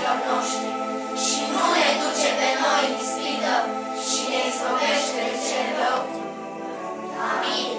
vrăjitorilor noștri și nu ne duce pe noi în ispită și ne izbăvește de cel rău. Amin.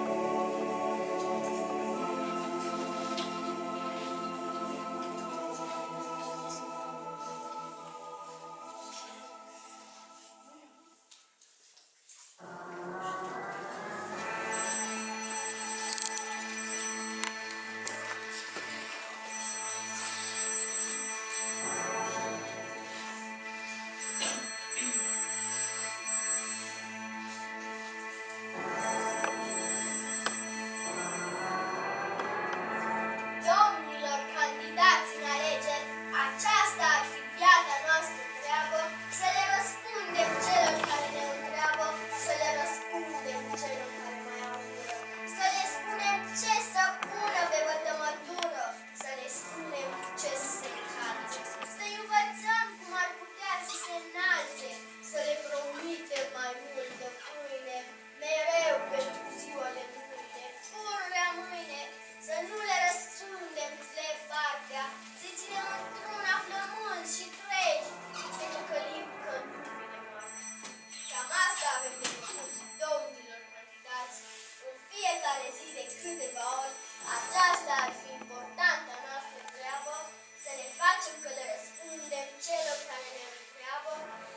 Domnilor candidați în alegeri, aceasta ar fi viața noastră treabă, să le răspundem celor care ne întreabă, să le răspundem celor care mai au ură, să le spunem ce să pună pe bătămătură, să le spunem ce să se încarce, să-i învățăm cum ar putea să se înalțe, să le promitem mai multă pâine, mereu pentru ziua de mâine, pururea mâine, să nu le răspundem de partea, să ținem într-una flămânzi și tregi, să căcălim căldurile moarte. Cam asta avem de făcut, domnilor candidați, în fiecare zi de câteva ori, aceasta ar fi importanta noastră treabă, să ne facem că le răspundem celor care ne întreabă,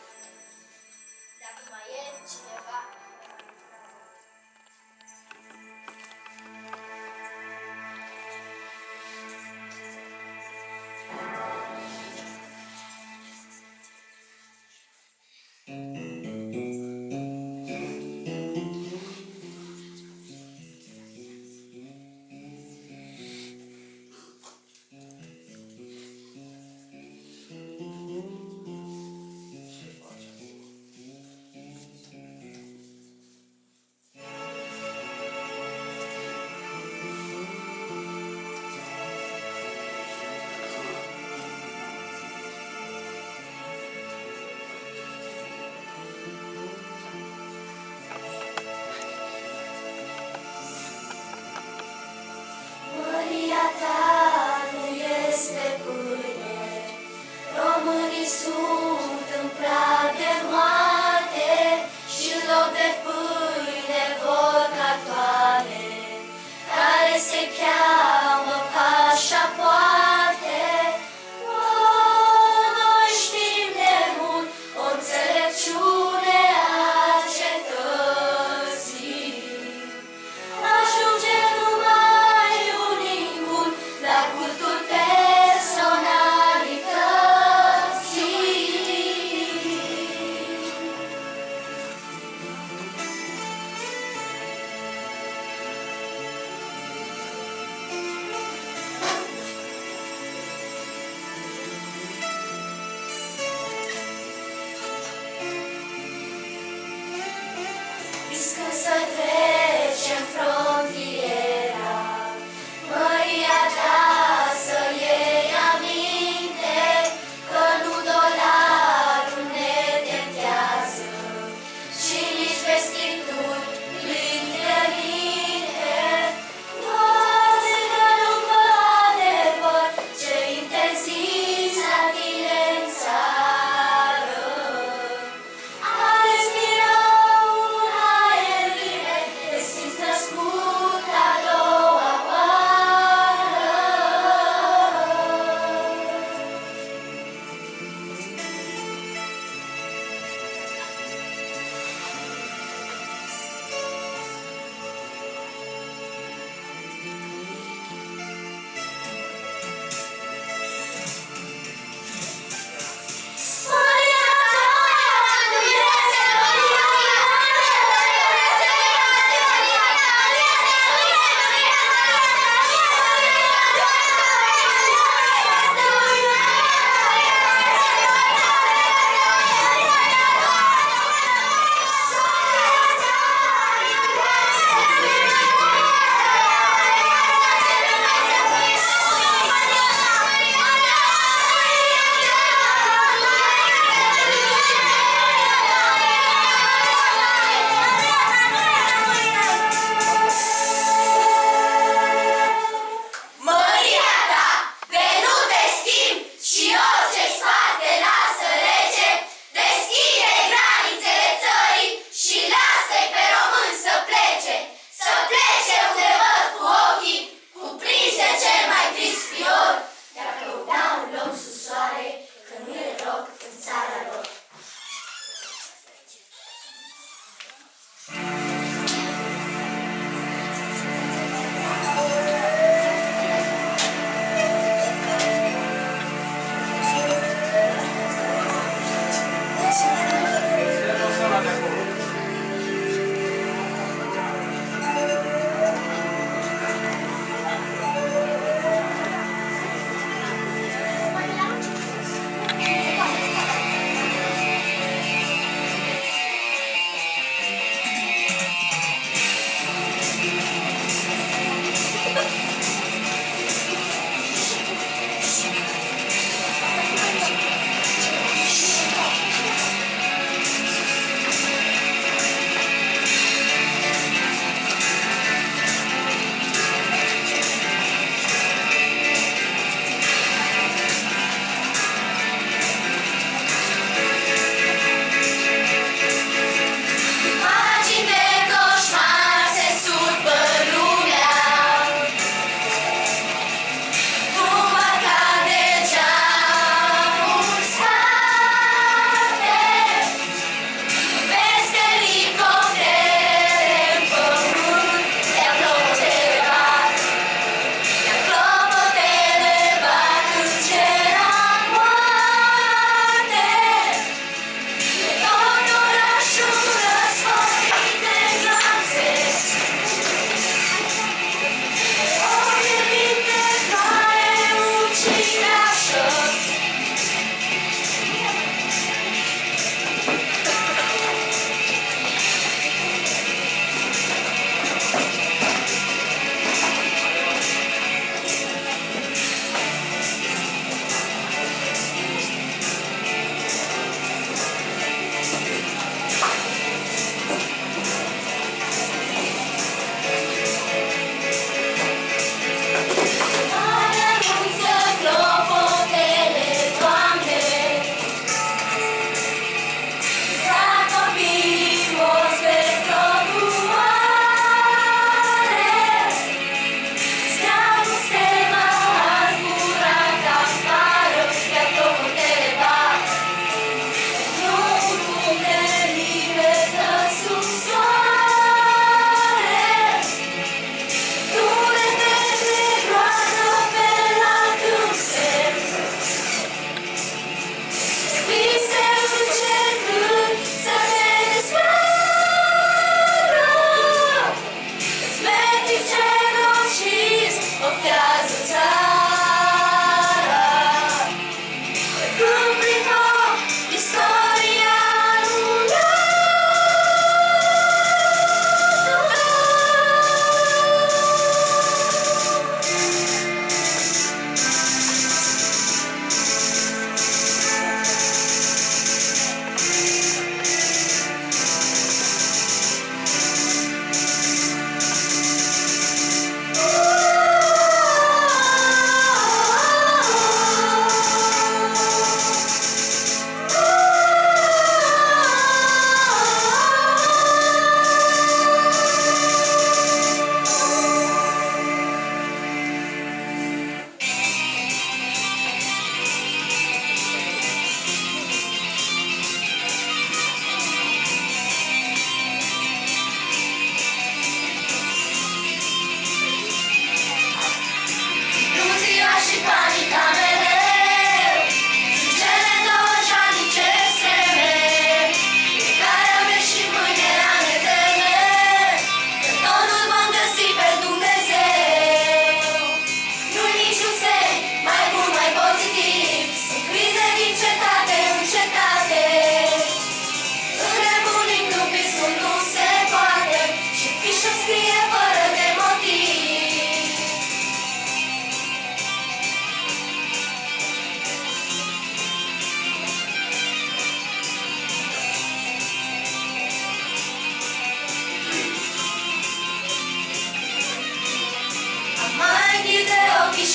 dacă mai e cineva.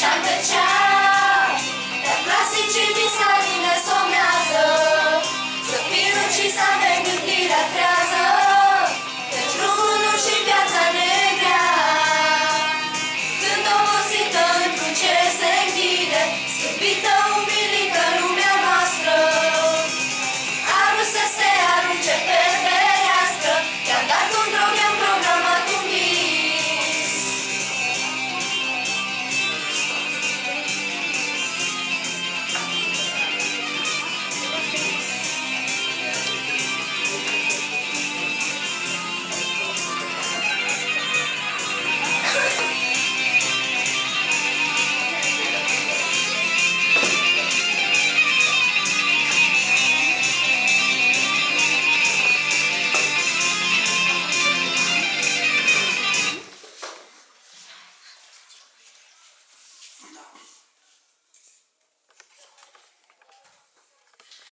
și-am tăcea, dar clasicii din salii ne somnează. Să fii lucis, avem gândirea trează, căci drumul nu și viața ne grea. Când obosită într-un cer se închide, scârbită, umilită lumea noastră, a vrut să se arunce pe fereastră, i-am dat un drog, i-am programat un vis. Da.